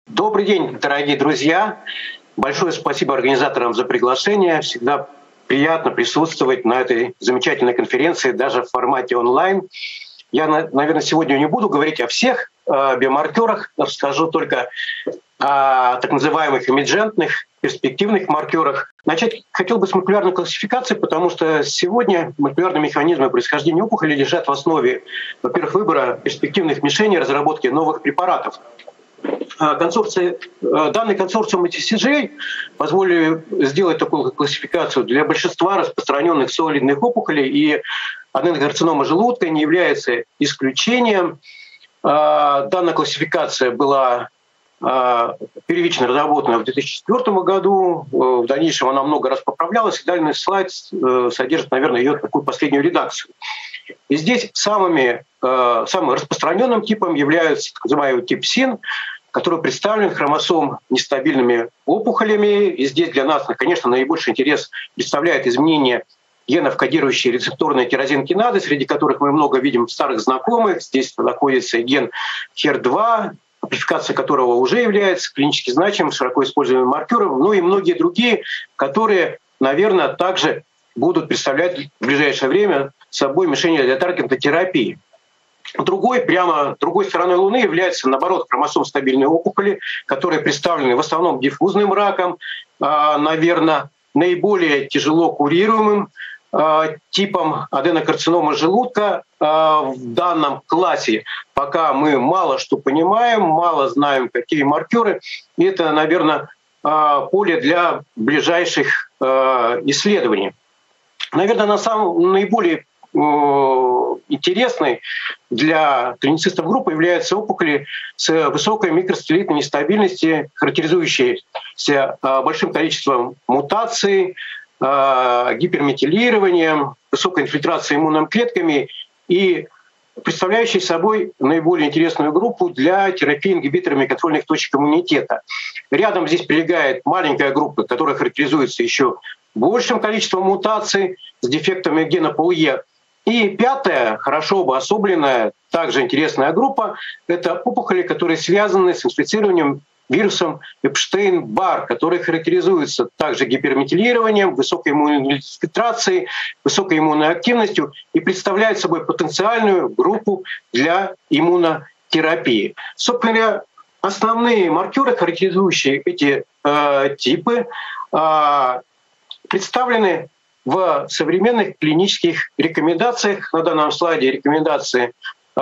Добрый день, дорогие друзья. Большое спасибо организаторам за приглашение. Всегда приятно присутствовать на этой замечательной конференции, даже в формате онлайн. Я, наверное, сегодня не буду говорить о всех биомаркерах, расскажу только о так называемых эмерджентных, перспективных маркерах. Начать хотел бы с молекулярной классификации, потому что сегодня молекулярные механизмы происхождения опухоли лежат в основе, во-первых, выбора перспективных мишеней, разработки новых препаратов. Данный консорциум TCGA позволили сделать такую классификацию для большинства распространенных солидных опухолей, и аденокарцинома желудка не является исключением. Данная классификация была первично разработана в 2004 году. В дальнейшем она много раз поправлялась, и данный слайд содержит, наверное, ее такую последнюю редакцию. И здесь самым распространенным типом является так называемый тип СИН, который представлен хромосом нестабильными опухолями. И здесь для нас, конечно, наибольший интерес представляет изменение генов, кодирующие рецепторные тирозинкиназы, среди которых мы много видим старых знакомых. Здесь находится ген HER2, амплификация которого уже является клинически значимым, широко используемым маркером, ну и многие другие, которые, наверное, также будут представлять в ближайшее время собой мишень для таргетной терапии. Другой стороной Луны является, наоборот, хромосом стабильной опухоли, которые представлены в основном диффузным раком, наверное, наиболее тяжело курируемым типом аденокарцинома желудка. В данном классе пока мы мало что понимаем, мало знаем, какие маркеры. И это, наверное, поле для ближайших исследований. Наверное, наиболее интересной для клиницистов группы являются опухоли с высокой микросателлитной нестабильностью, характеризующиеся большим количеством мутаций, гиперметилированием, высокой инфильтрацией иммунными клетками и представляющие собой наиболее интересную группу для терапии ингибиторами контрольных точек иммунитета. Рядом здесь прилегает маленькая группа, которая характеризуется еще большим количеством мутаций с дефектами гена ПОЛЕ. И пятая, хорошо обособленная, также интересная группа — это опухоли, которые связаны с инфицированием вирусом Эпштейн-Бар, который характеризуется также гиперметилированием, высокой иммунной фильтрацией, высокой иммунной активностью и представляет собой потенциальную группу для иммунотерапии. Собственно говоря, основные маркеры, характеризующие эти типы, представлены в современных клинических рекомендациях. На данном слайде рекомендации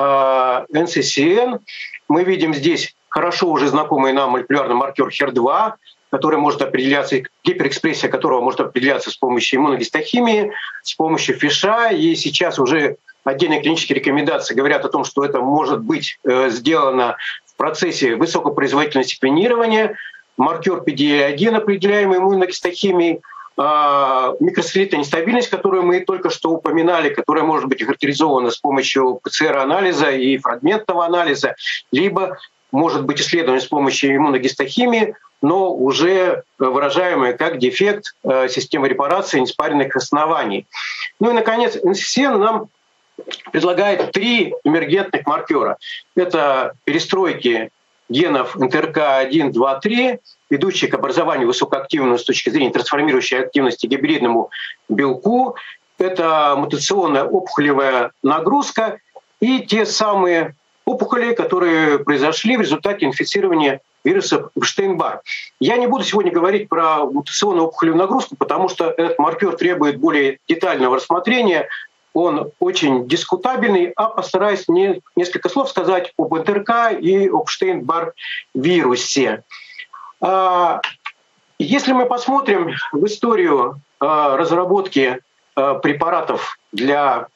NCCN. Мы видим здесь хорошо уже знакомый нам молекулярный маркер HER2, который может определяться, гиперэкспрессия которого может определяться с помощью иммуногистохимии, с помощью ФИШа. И сейчас уже отдельные клинические рекомендации говорят о том, что это может быть сделано в процессе высокопроизводительного секвенирования. Маркер PDL1, определяемый иммуногистохимией, микросателлитная нестабильность, которую мы только что упоминали, которая может быть характеризована с помощью ПЦР-анализа и фрагментного анализа, либо может быть исследована с помощью иммуногистохимии, но уже выражаемая как дефект системы репарации неспаренных оснований. Ну и, наконец, NCCN нам предлагает 3 эмергентных маркера. Это перестройки генов НТРК1, 2, 3, ведущие к образованию высокоактивного с точки зрения трансформирующей активности гибридному белку. Это мутационная опухолевая нагрузка и те самые опухоли, которые произошли в результате инфицирования вирусов Эпштейн-Бар. Я не буду сегодня говорить про мутационную опухолевую нагрузку, потому что этот маркер требует более детального рассмотрения. Он очень дискутабельный, а постараюсь несколько слов сказать об НТРК и об Эпштейн-Бар вирусе. Если мы посмотрим в историю разработки препаратов для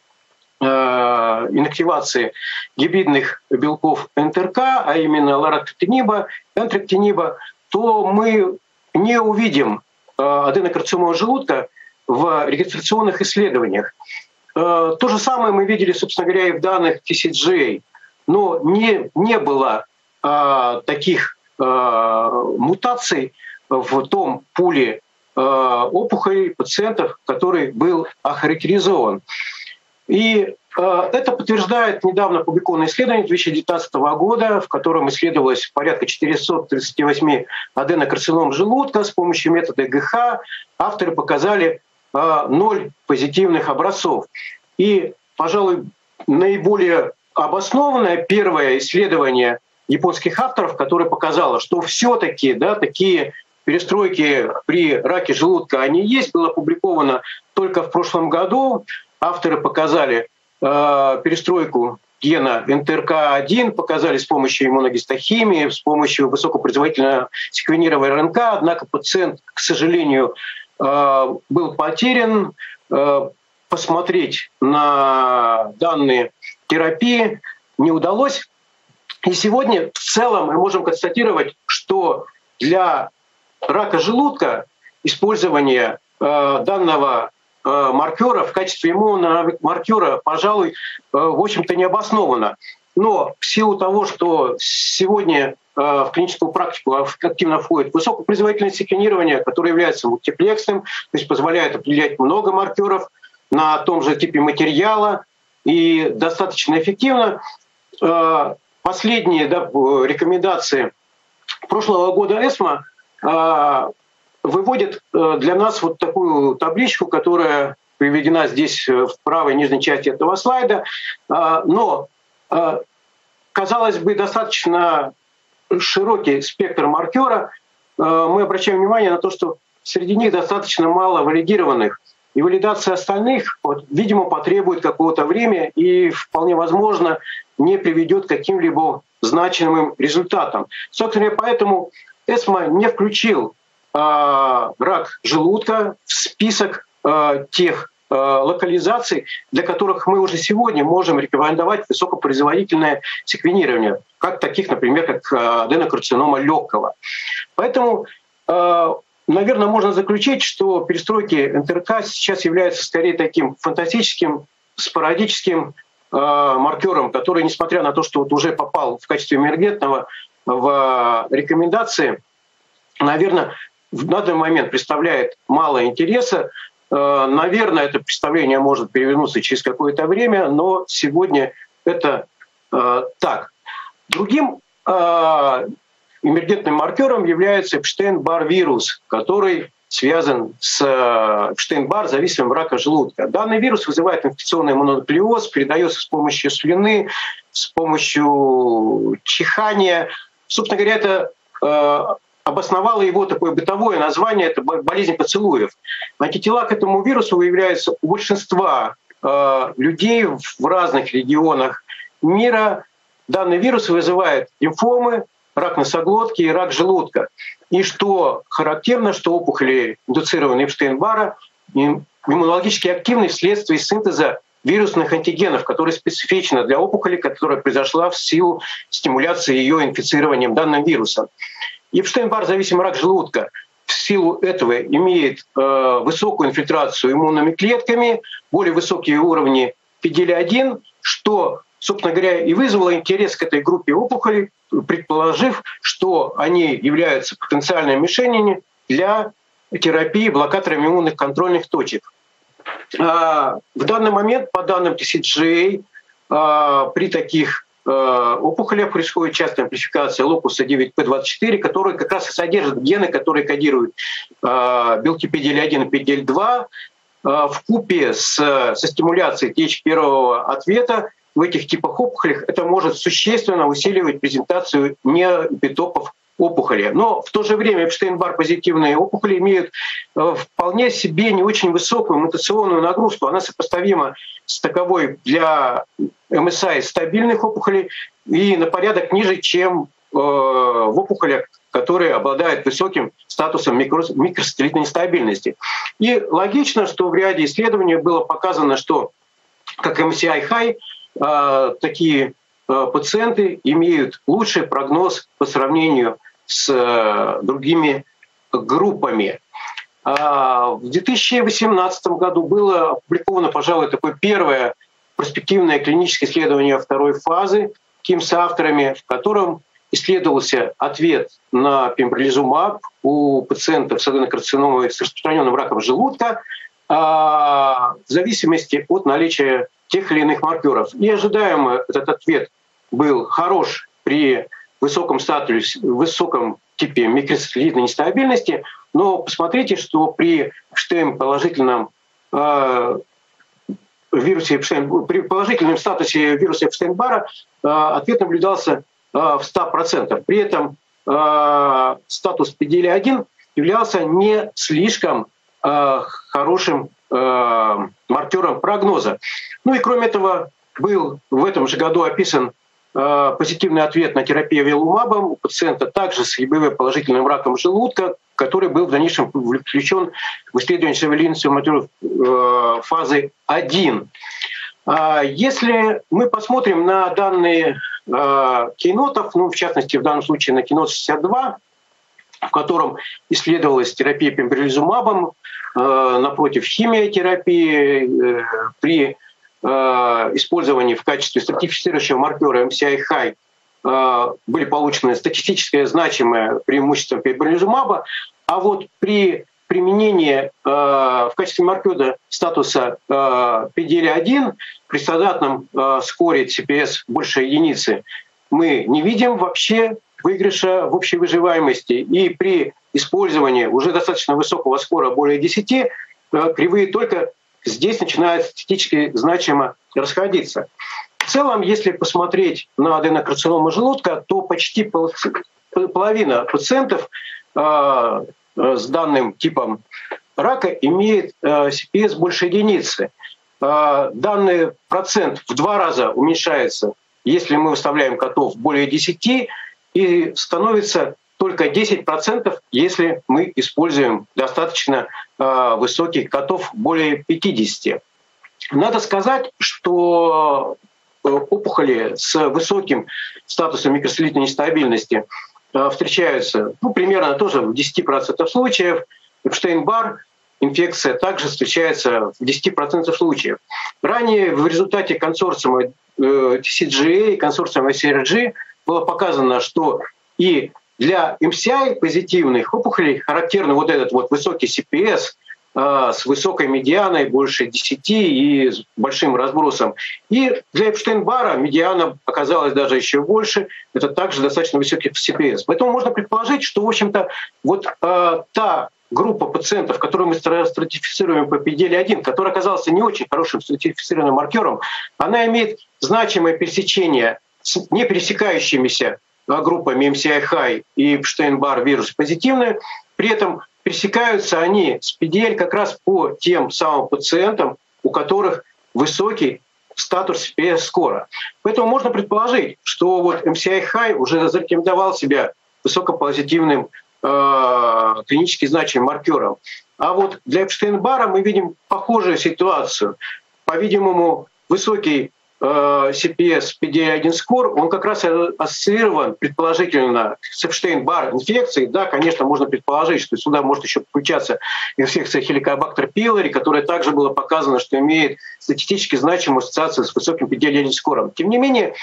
инактивации гибридных белков НТРК, а именно ларотректиниба, энтректиниба, то мы не увидим аденокарциному желудка в регистрационных исследованиях. То же самое мы видели, собственно говоря, и в данных TCGA, но не было таких мутаций в том пуле опухолей пациентов, который был охарактеризован. И Это подтверждает недавно опубликованное исследование 2019 года, в котором исследовалось порядка 438 аденокарцином желудка с помощью метода ГХ. Авторы показали 0 позитивных образцов. И, пожалуй, наиболее обоснованное первое исследование японских авторов, которое показало, что все-таки такие перестройки при раке желудка они есть, было опубликовано только в прошлом году. Авторы показали перестройку гена НТРК1, показали с помощью иммуногистохимии, с помощью высокопроизводительного секвенирования РНК. Однако пациент, к сожалению, был потерян. Посмотреть на данные терапии не удалось. И сегодня в целом мы можем констатировать, что для рака желудка использование данного маркера в качестве иммунного маркера, пожалуй, в общем-то не обосновано. Но в силу того, что сегодня в клиническую практику активно входит высокопроизводительное секвенирование, которое является мультиплексным, то есть позволяет определять много маркеров на том же типе материала и достаточно эффективно. Последние рекомендации прошлого года ЭСМО выводит для нас вот такую табличку, которая приведена здесь в правой нижней части этого слайда. Но, казалось бы, достаточно широкий спектр маркера. Мы обращаем внимание на то, что среди них достаточно мало валидированных. И валидация остальных, видимо, потребует какого-то времени и вполне возможно не приведет к каким-либо значимым результатам. Собственно, поэтому ЭСМО не включил рак желудка в список тех локализаций, для которых мы уже сегодня можем рекомендовать высокопроизводительное секвенирование, как таких, например, как аденокарцинома легкого. Поэтому, наверное, можно заключить, что перестройки НТРК сейчас являются скорее таким фантастическим, спорадическим маркером, который, несмотря на то, что уже попал в качестве эмергентного в рекомендации, наверное, в данный момент представляет мало интереса. Наверное, это представление может перевернуться через какое-то время, но сегодня это так. Другим эмергентным маркером является Эпштейн-Бар вирус, который связан с Эпштейн-Бар зависимым рака желудка. Данный вирус вызывает инфекционный мононуклеоз, передается с помощью слюны, с помощью чихания. Собственно говоря, это обосновало его такое бытовое название — это болезнь поцелуев. Антитела к этому вирусу выявляются у большинства людей в разных регионах мира. Данный вирус вызывает лимфомы, рак носоглотки и рак желудка. И что характерно, что опухоли, индуцированные Эпштейн-Бара, иммунологически активны вследствие синтеза вирусных антигенов, которые специфичны для опухоли, которая произошла в силу стимуляции ее инфицированием данным вирусом. Эпштейн-Бар зависимый рак желудка в силу этого имеет высокую инфильтрацию иммунными клетками, более высокие уровни PD-L1, что, собственно говоря, и вызвало интерес к этой группе опухолей, предположив, что они являются потенциальными мишенями для терапии блокаторами иммунных контрольных точек. В данный момент, по данным TCGA, при таких опухолях происходит частая амплификация локуса 9P24, который как раз и содержит гены, которые кодируют белки PD-L1 и PD-L2 вкупе со стимуляцией TH1 ответа. В этих типах опухолей это может существенно усиливать презентацию неэпитопов опухоли. Но в то же время Эпштейн-Бар позитивные опухоли имеют вполне себе не очень высокую мутационную нагрузку. Она сопоставима с таковой для МСА стабильных опухолей и на порядок ниже, чем в опухолях, которые обладают высоким статусом микросателлитной нестабильности. И логично, что в ряде исследований было показано, что как MCI-High такие пациенты имеют лучший прогноз по сравнению с другими группами. В 2018 году было опубликовано, пожалуй, такое первое перспективное клиническое исследование второй фазы КИМ с авторами, в котором исследовался ответ на пембролизумаб у пациентов с аденокарциномой с распространенным раком желудка в зависимости от наличия тех или иных маркеров. И ожидаемо этот ответ был хорош при высоком статусе, высоком типе микросателлитной нестабильности, но посмотрите, что при положительном вирусе при положительном статусе вируса Эпштейн-Барра ответ наблюдался в 100%. При этом статус PDL-1 являлся не слишком хорошим маркером прогноза. Ну и кроме этого был в этом же году описан позитивный ответ на терапию велумабом у пациента также с ЕБВ положительным раком желудка, который был в дальнейшем включен в исследование шевелинцевых маркеров фазы 1. Если мы посмотрим на данные кейнотов, ну, в частности, в данном случае на кейнот 62, в котором исследовалась терапия пембролизумабом напротив химиотерапии при использовании в качестве стратифицирующего маркера MCI-High были получены статистически значимые преимущества пембролизумаба, а вот при применении в качестве маркера статуса PDL-1 при стандартном скоре CPS больше единицы мы не видим вообще выигрыша в общей выживаемости. И при использовании уже достаточно высокого скора, более 10, кривые только здесь начинают статистически значимо расходиться. В целом, если посмотреть на аденокарциному желудка, то почти половина пациентов с данным типом рака имеет CPS больше единицы. Данный процент в 2 раза уменьшается, если мы выставляем котов более 10, и становится только 10%, если мы используем достаточно высоких котов более 50. Надо сказать, что опухоли с высоким статусом микросателлитной нестабильности встречаются примерно тоже в 10% случаев. Эпштейн-Барр инфекция также встречается в 10% случаев. Ранее в результате консорциума TCGA и консорциума CRG было показано, что и для MCI позитивных опухолей характерный вот этот вот высокий CPS с высокой медианой больше 10 и с большим разбросом. И для Эпштейн-Барра медиана оказалась даже еще больше. Это также достаточно высокий CPS. Поэтому можно предположить, что, в общем-то, вот та группа пациентов, которую мы стратифицируем по PDL-1, которая оказалась не очень хорошим стратифицированным маркером, она имеет значимое пересечение с не пересекающимися группами MCI-High и Эпштейн-Барр вирус позитивные. При этом пересекаются они с PDL как раз по тем самым пациентам, у которых высокий статус CPS-скора. Поэтому можно предположить, что вот MCI-High уже зарекомендовал себя высокопозитивным клинически значимым маркером. А вот для Эпштейн-Барра мы видим похожую ситуацию. По-видимому, высокий CPS PDL-1 скор, он как раз ассоциирован предположительно с Эпштейн-Барр инфекцией. Да, конечно, можно предположить, что сюда может еще включаться инфекция Helicobacter pylori, которая также было показано, что имеет статистически значимую ассоциацию с высоким PDL-1 скором. Тем не менее,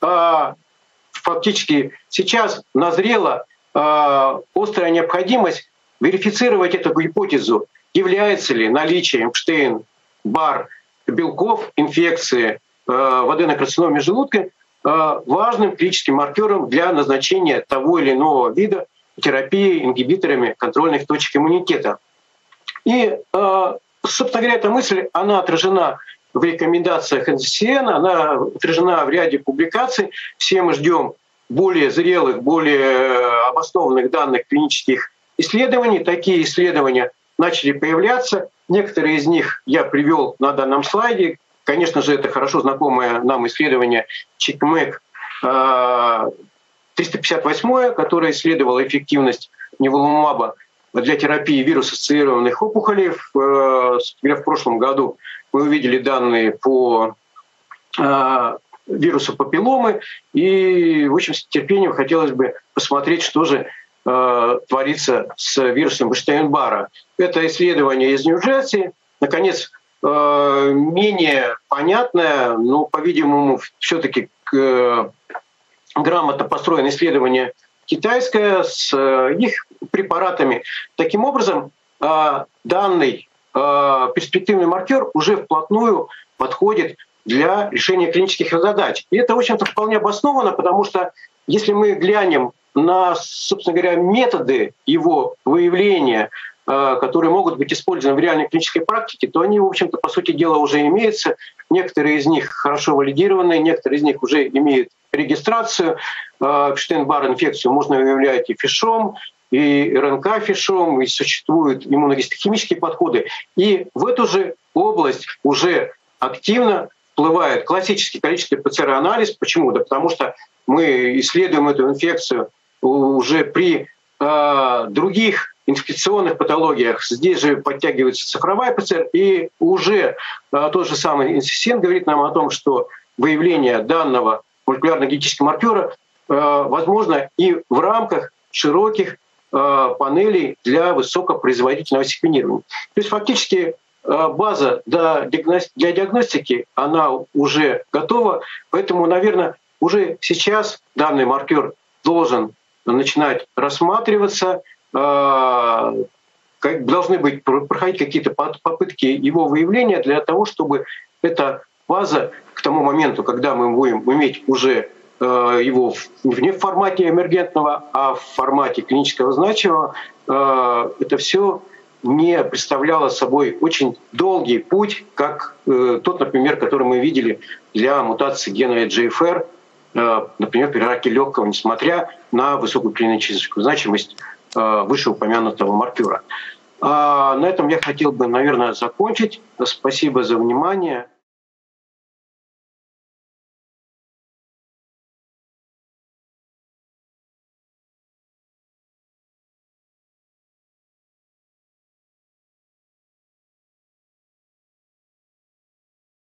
фактически сейчас назрела острая необходимость верифицировать эту гипотезу, является ли наличие Эпштейн-Барр белков инфекции в аденокарциноме желудка важным клиническим маркером для назначения того или иного вида терапии ингибиторами контрольных точек иммунитета. И, собственно говоря, эта мысль, она отражена в рекомендациях NCCN, она отражена в ряде публикаций. Все мы ждем более зрелых, более обоснованных данных клинических исследований. Такие исследования начали появляться. Некоторые из них я привел на данном слайде. Конечно же, это хорошо знакомое нам исследование ЧИКМЭК 358, которое исследовало эффективность неволумаба для терапии вирус-ассоциированных опухолей. В прошлом году мы увидели данные по вирусу папилломы. И, в общем, с терпением хотелось бы посмотреть, что же творится с вирусом Эпштейн-Барра. Это исследование из Нью-Джерси. Наконец, менее понятное, но, по-видимому, все-таки грамотно построено исследование китайское с их препаратами. Таким образом, данный перспективный маркер уже вплотную подходит для решения клинических задач. И это, в общем-то, вполне обосновано, потому что если мы глянем на, собственно говоря, методы его выявления, которые могут быть использованы в реальной клинической практике, то они, в общем-то, по сути дела, уже имеются. Некоторые из них хорошо валидированы, некоторые из них уже имеют регистрацию. Эпштейн-Бар инфекцию можно выявлять и фишом, и РНК-фишом, и существуют иммуногистохимические подходы. И в эту же область уже активно вплывает классический количественный ПЦР-анализ. Почему? Да потому что мы исследуем эту инфекцию уже при других инфекционных патологиях. Здесь же подтягивается цифровая ПЦР, и уже тот же самый NCCN говорит нам о том, что выявление данного молекулярно-генетического маркера возможно и в рамках широких панелей для высокопроизводительного секвенирования. То есть фактически база для диагностики, она уже готова, поэтому, наверное, уже сейчас данный маркер должен начинать рассматриваться, должны проходить какие-то попытки его выявления для того, чтобы эта база к тому моменту, когда мы будем иметь уже его не в формате эмергентного, а в формате клинического значимого, это все не представляло собой очень долгий путь, как тот, например, который мы видели для мутации гена EGFR, например, при раке легкого, несмотря на высокую клиническую значимость вышеупомянутого маркера. На этом я хотел бы, наверное, закончить. Спасибо за внимание.